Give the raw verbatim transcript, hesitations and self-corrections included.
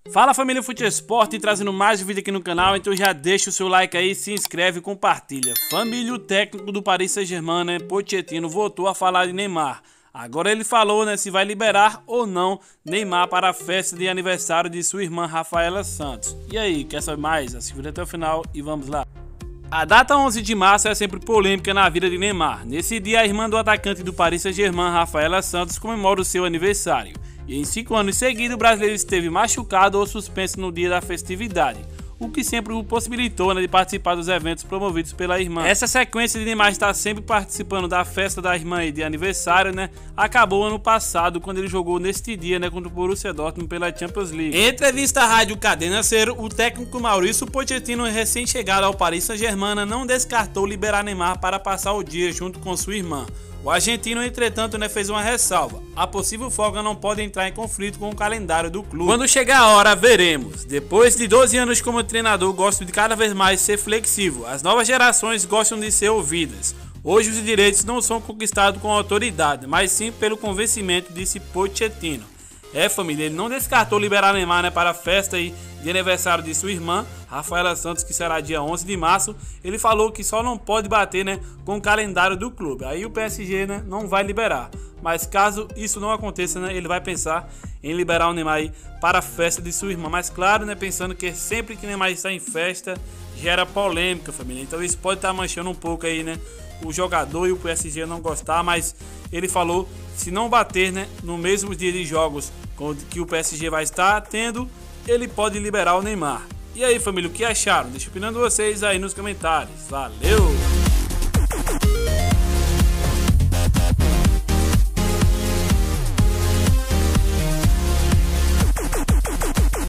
Fala família Fute Esporte, trazendo mais um vídeo aqui no canal, então já deixa o seu like aí, se inscreve e compartilha. Família, o técnico do Paris Saint-Germain, né, Pochettino, voltou a falar de Neymar. Agora ele falou, né, se vai liberar ou não Neymar para a festa de aniversário de sua irmã Rafaela Santos. E aí, quer saber mais? Assista até o final e vamos lá. A data onze de março é sempre polêmica na vida de Neymar. Nesse dia, a irmã do atacante do Paris Saint-Germain, Rafaela Santos, comemora o seu aniversário. E em cinco anos seguidos, o brasileiro esteve machucado ou suspenso no dia da festividade, o que sempre o possibilitou, né, de participar dos eventos promovidos pela irmã. Essa sequência de Neymar estar sempre participando da festa da irmã e de aniversário, né, acabou ano passado, quando ele jogou neste dia, né, contra o Borussia Dortmund pela Champions League. Em entrevista à rádio Cadena Cero, o técnico Mauricio Pochettino, recém-chegado ao Paris Saint-Germain, não descartou liberar Neymar para passar o dia junto com sua irmã. O argentino, entretanto, né, fez uma ressalva: a possível folga não pode entrar em conflito com o calendário do clube. Quando chegar a hora, veremos. Depois de doze anos como treinador, gosto de cada vez mais ser flexível. As novas gerações gostam de ser ouvidas. Hoje os direitos não são conquistados com autoridade, mas sim pelo convencimento, disse Pochettino. É, família, ele não descartou liberar Neymar, né, para a festa aí de aniversário de sua irmã, Rafaela Santos, que será dia onze de março. Ele falou que só não pode bater, né, com o calendário do clube. Aí o P S G, né, não vai liberar. Mas caso isso não aconteça, né, ele vai pensar em liberar o Neymar aí para a festa de sua irmã. Mas claro, né, pensando que sempre que o Neymar está em festa, gera polêmica, família. Então isso pode estar manchando um pouco aí, né, o jogador e o P S G não gostar, mas ele falou, se não bater, né, no mesmo dia de jogos que o P S G vai estar tendo, ele pode liberar o Neymar. E aí, família, o que acharam? Deixa a opinião de vocês aí nos comentários. Valeu!